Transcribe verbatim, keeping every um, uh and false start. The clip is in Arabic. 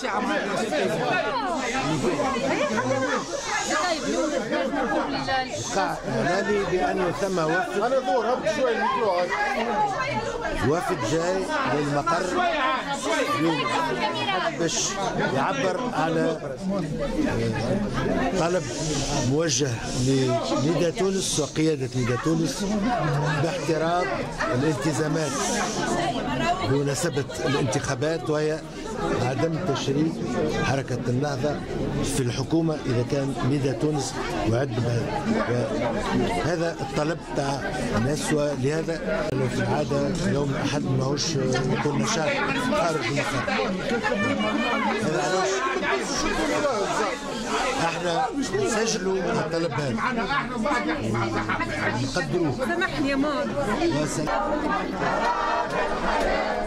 وقع إعلامي بأنه ثم وفد وفد جاي للمقر باش يعبر على طلب موجه لندى تونس وقيادة ندى تونس باحترام الالتزامات بمناسبة الانتخابات، وهي عدم تشريك حركة النهضة في الحكومة إذا كان ندى تونس وعد بهذا. هذا الطلب تاع الناس، ولهذا في العادة يوم الأحد ماهوش يكون نشاط خارج المقر. هذا علاش احنا نسجلوا الطلب هذا نقدروه. سامحني يا ماما.